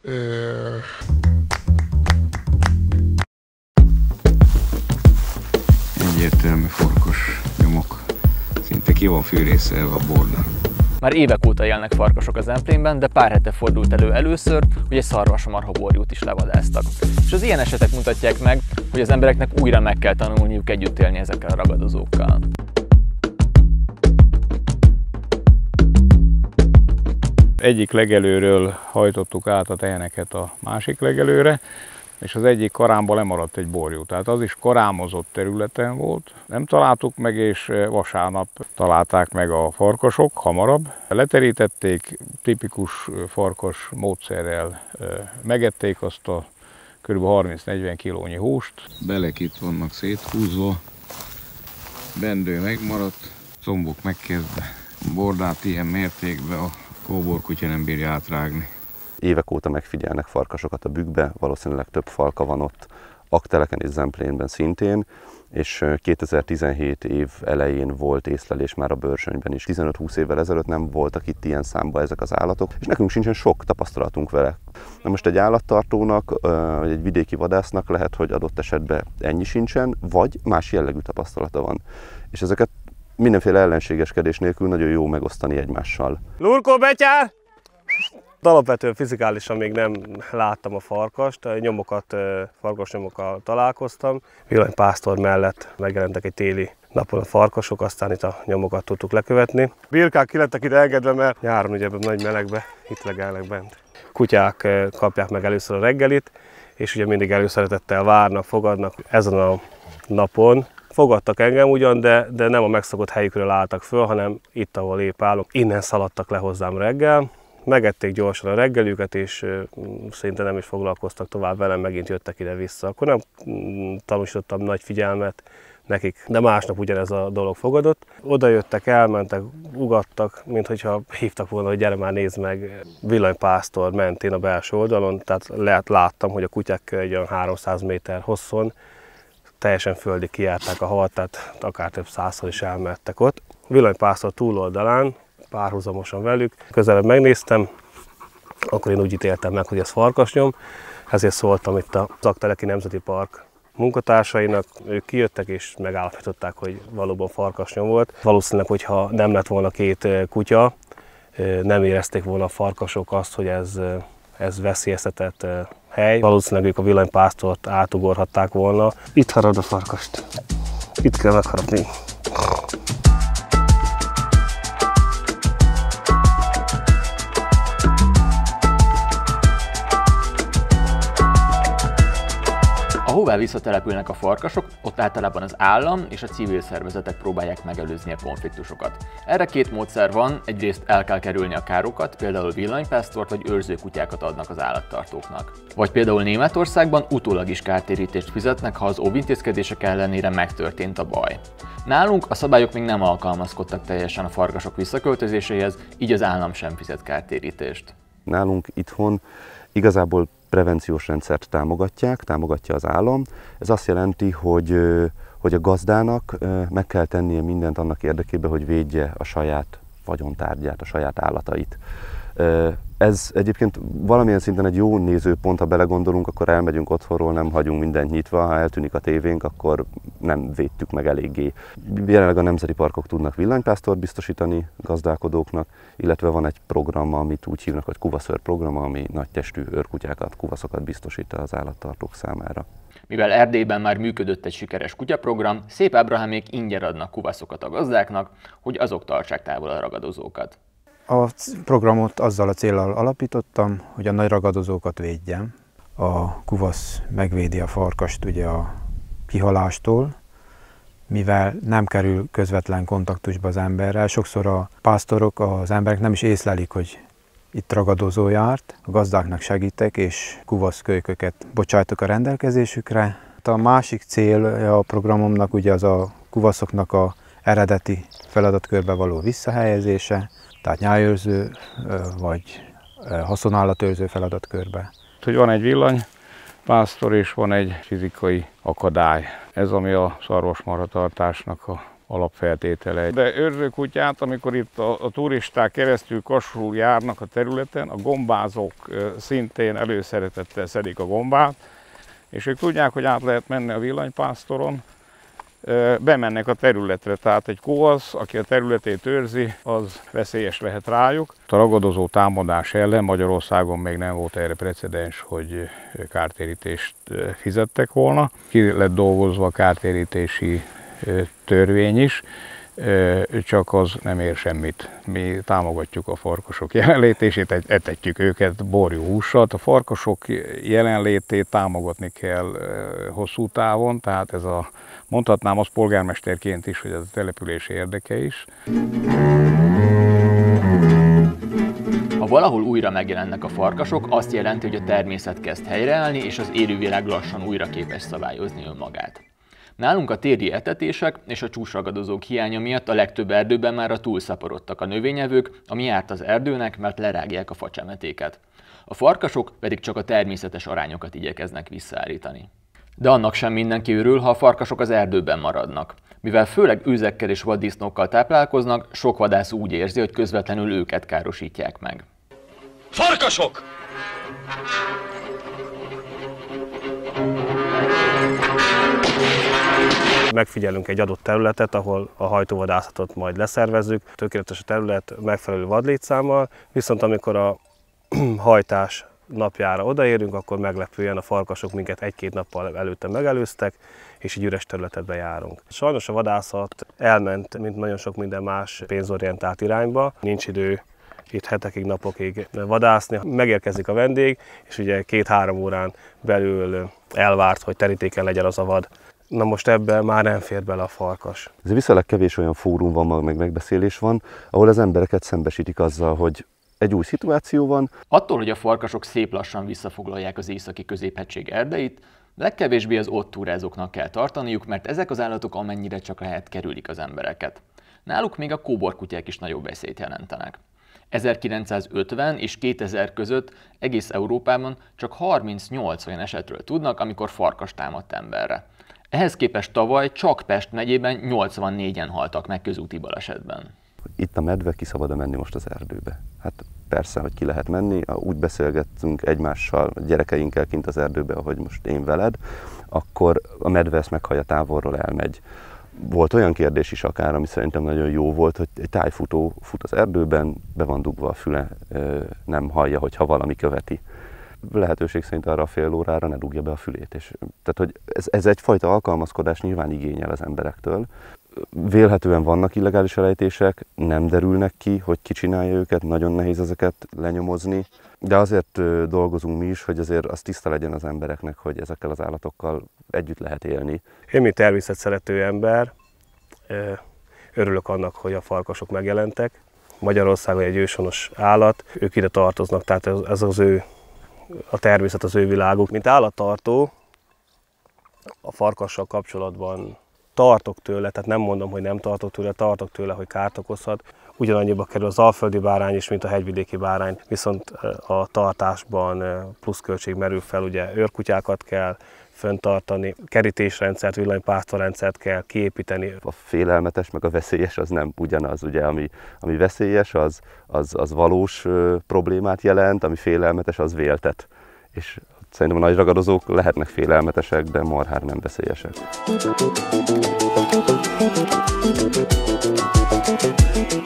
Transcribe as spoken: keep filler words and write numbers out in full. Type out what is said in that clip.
Egyértelmű farkas nyomok. Szinte ki van fűrészelve a borda. Már évek óta élnek farkasok az Zemplénben, de pár hete fordult elő először, hogy egy szarvasmarha-borjút is levadásztak. És az ilyen esetek mutatják meg, hogy az embereknek újra meg kell tanulniuk együtt élni ezekkel a ragadozókkal. Egyik legelőről hajtottuk át a teheneket a másik legelőre, és az egyik karámban lemaradt egy borjú. Tehát az is karámozott területen volt. Nem találtuk meg, és vasárnap találták meg a farkasok hamarabb. Leterítették, tipikus farkas módszerrel megették azt a kb. harminc-negyven kilónyi húst. Belek itt vannak széthúzva, bendő megmaradt, combok megkezdve. Bordát ilyen mértékben a kóborkutya nem bírja átrágni. Évek óta megfigyelnek farkasokat a bükkbe, valószínűleg több falka van ott, Aggteleken és Zemplénben szintén, és kétezer-tizenhét év elején volt észlelés már a Börsönyben is. tizenöt-húsz évvel ezelőtt nem voltak itt ilyen számba ezek az állatok, és nekünk sincsen sok tapasztalatunk vele. Na most egy állattartónak, vagy egy vidéki vadásznak lehet, hogy adott esetben ennyi sincsen, vagy más jellegű tapasztalata van. És ezeket mindenféle ellenségeskedés nélkül nagyon jó megosztani egymással. Lurkó betyár! Alapvetően fizikálisan még nem láttam a farkast, nyomokat, farkas nyomokkal találkoztam. Villanypásztor mellett megjelentek egy téli napon a farkasok, aztán itt a nyomokat tudtuk lekövetni. Birkák ki lettek ide engedve, mert nyáron ugye ebben nagy melegbe itt legelnek bent. Kutyák kapják meg először a reggelit, és ugye mindig előszeretettel várnak, fogadnak. Ezen a napon fogadtak engem ugyan, de, de nem a megszokott helyükről álltak föl, hanem itt, ahol épp állok. Innen szaladtak le hozzám reggel. Megették gyorsan a reggelüket, és szinte nem is foglalkoztak tovább velem, megint jöttek ide-vissza. Akkor nem tanúsítottam nagy figyelmet nekik, de másnap ugyanez a dolog fogadott. Oda jöttek, elmentek, ugattak, mintha hívtak volna, hogy gyere már nézd meg. Villanypásztor mentén a belső oldalon, tehát lehet, láttam, hogy a kutyák egy olyan háromszáz méter hosszon teljesen földig kijárták a havat, tehát akár több százszor is elmentek ott. Villanypásztor túloldalán, párhuzamosan velük. Közelebb megnéztem, akkor én úgy ítéltem meg, hogy ez farkasnyom, ezért szóltam itt az Aggteleki Nemzeti Park munkatársainak, ők kijöttek és megállapították, hogy valóban farkasnyom volt. Valószínűleg, hogyha nem lett volna két kutya, nem érezték volna a farkasok azt, hogy ez, ez veszélyeztetett hely. Valószínűleg ők a villanypásztort átugorhatták volna. Itt harad a farkast. Itt kell megharapni. Ahová visszatelepülnek a farkasok, ott általában az állam és a civil szervezetek próbálják megelőzni a konfliktusokat. Erre két módszer van, egyrészt el kell kerülni a károkat, például villanypásztort vagy őrzőkutyákat adnak az állattartóknak. Vagy például Németországban utólag is kártérítést fizetnek, ha az óvintézkedések ellenére megtörtént a baj. Nálunk a szabályok még nem alkalmazkodtak teljesen a farkasok visszaköltözéséhez, így az állam sem fizet kártérítést. Nálunk itthon igazából prevenciós rendszert támogatják, támogatja az állam. Ez azt jelenti, hogy, hogy a gazdának meg kell tennie mindent annak érdekében, hogy védje a saját vagyontárgyát, a saját állatait. Ez egyébként valamilyen szinten egy jó nézőpont, ha belegondolunk, akkor elmegyünk otthonról, nem hagyunk mindent nyitva, ha eltűnik a tévénk, akkor nem védtük meg eléggé. Jelenleg a nemzeti parkok tudnak villanypásztort biztosítani gazdálkodóknak, illetve van egy program, amit úgy hívnak, hogy kuvaszőr program, ami nagy testű őrkutyákat, kuvaszokat biztosít az állattartók számára. Mivel Erdélyben már működött egy sikeres kutyaprogram, Szép Ábrahámék ingyen adnak kuvaszokat a gazdáknak, hogy azok tartsák távol a ragadozókat. A programot azzal a céllal alapítottam, hogy a nagy ragadozókat védjem. A kuvasz megvédi a farkast ugye a kihalástól, mivel nem kerül közvetlen kontaktusba az emberrel. Sokszor a pásztorok, az emberek nem is észlelik, hogy itt ragadozó járt. A gazdáknak segítek, és kuvaszkölyköket bocsájtok a rendelkezésükre. A másik cél a programomnak ugye az a kuvaszoknak a eredeti feladatkörbe való visszahelyezése, tehát nyájőrző vagy haszonállatőrző feladatkörbe. Hogy van egy villanypásztor és van egy fizikai akadály. Ez ami a szarvasmarhatartásnak a alapfeltétele. De őrzőkutyát, amikor itt a, a turisták keresztül Kassról járnak a területen, a gombázók szintén előszeretettel szedik a gombát, és ők tudják, hogy át lehet menni a villanypásztoron, bemennek a területre, tehát egy kovasz, aki a területét őrzi, az veszélyes lehet rájuk. A ragadozó támadás ellen Magyarországon még nem volt erre precedens, hogy kártérítést fizettek volna. Ki lett dolgozva a kártérítési törvény is, csak az nem ér semmit. Mi támogatjuk a farkasok jelenlétését, etetjük őket borjú hússal. A farkasok jelenlétét támogatni kell hosszú távon, tehát ez a, mondhatnám azt polgármesterként is, hogy ez a település érdeke is. Ha valahol újra megjelennek a farkasok, azt jelenti, hogy a természet kezd helyreállni, és az élővilág lassan újra képes szabályozni önmagát. Nálunk a téli etetések és a csúcsragadozók hiánya miatt a legtöbb erdőben már túlszaporodtak a növényevők, ami járt az erdőnek, mert lerágják a facsemetéket. A farkasok pedig csak a természetes arányokat igyekeznek visszaállítani. De annak sem mindenki örül, ha a farkasok az erdőben maradnak. Mivel főleg őzekkel és vaddisznókkal táplálkoznak, sok vadász úgy érzi, hogy közvetlenül őket károsítják meg. Farkasok! Megfigyelünk egy adott területet, ahol a hajtóvadászatot majd leszervezzük, tökéletes a terület megfelelő vadlétszámmal, viszont amikor a hajtás napjára odaérünk, akkor meglepően a farkasok minket egy-két nappal előtte megelőztek, és egy üres területet bejárunk. Sajnos a vadászat elment, mint nagyon sok minden más pénzorientált irányba, nincs idő itt hetekig, napokig vadászni. Megérkezik a vendég, és ugye két-három órán belül elvárt, hogy terítéken legyen az a vad. Na most ebben már nem fér bele a farkas. Ez viszonylag kevés olyan fórum van, meg megbeszélés van, ahol az embereket szembesítik azzal, hogy egy új szituáció van. Attól, hogy a farkasok szép lassan visszafoglalják az északi középhegység erdeit, legkevésbé az ott túrázóknak kell tartaniuk, mert ezek az állatok amennyire csak lehet kerülik az embereket. Náluk még a kóborkutyák is nagyobb veszélyt jelentenek. ezerkilencszázötven és kétezer között egész Európában csak harmincnyolc olyan esetről tudnak, amikor farkas támadt emberre. Ehhez képest tavaly csak Pest megyében nyolcvannégyen haltak meg közúti balesetben. Itt a medve, ki szabad menni most az erdőbe? Hát persze, hogy ki lehet menni, úgy beszélgettünk egymással, a gyerekeinkkel kint az erdőbe, ahogy most én veled, akkor a medve ezt meghallja távolról, elmegy. Volt olyan kérdés is akár, ami szerintem nagyon jó volt, hogy egy tájfutó fut az erdőben, be van dugva a füle, nem hallja, hogyha valami követi. Lehetőség szerint arra a fél órára ne dugja be a fülét. És, tehát, hogy ez, ez egyfajta alkalmazkodás nyilván igényel az emberektől. Vélhetően vannak illegális elejtések, nem derülnek ki, hogy ki csinálja őket, nagyon nehéz ezeket lenyomozni. De azért dolgozunk mi is, hogy azért az tiszta legyen az embereknek, hogy ezekkel az állatokkal együtt lehet élni. Én, mint természetszerető ember, örülök annak, hogy a farkasok megjelentek. Magyarországon egy őshonos állat, ők ide tartoznak, tehát ez az ő, a természet az ő világuk. Mint állattartó a farkassal kapcsolatban tartok tőle, tehát nem mondom, hogy nem tartok tőle, tartok tőle, hogy kárt okozhat. Ugyanannyiba kerül az alföldi bárány is, mint a hegyvidéki bárány, viszont a tartásban pluszköltség merül fel, ugye őrkutyákat kell fenntartani, kerítésrendszert, villanypásztorrendszert kell kiépíteni. A félelmetes meg a veszélyes az nem ugyanaz, ugye, ami, ami veszélyes, az, az, az valós ö, problémát jelent, ami félelmetes, az véltet. És szerintem a nagy ragadozók lehetnek félelmetesek, de marhára nem veszélyesek.